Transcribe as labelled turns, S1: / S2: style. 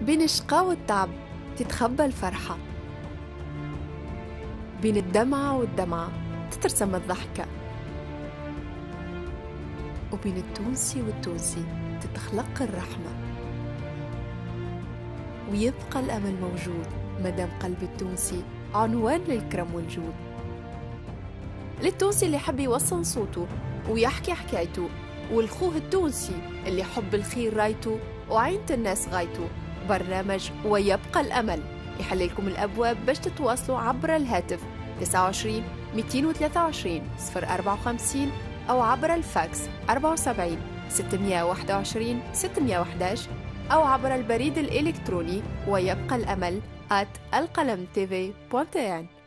S1: بين الشقاء والتعب تتخبى الفرحة، بين الدمعة والدمعة تترسم الضحكة، وبين التونسي والتونسي تتخلق الرحمة، ويبقى الأمل موجود مدام قلب التونسي عنوان للكرم والجود. للتونسي اللي حب يوصل صوته ويحكي حكايته، والخوه التونسي اللي حب الخير رايته وعينة الناس غايته، برنامج ويبقى الأمل يحل لكم الأبواب باش تتواصلوا عبر الهاتف 29 223 054 أو عبر الفاكس 74 621 611 أو عبر البريد الإلكتروني ويبقى الأمل @القلمtv.tn.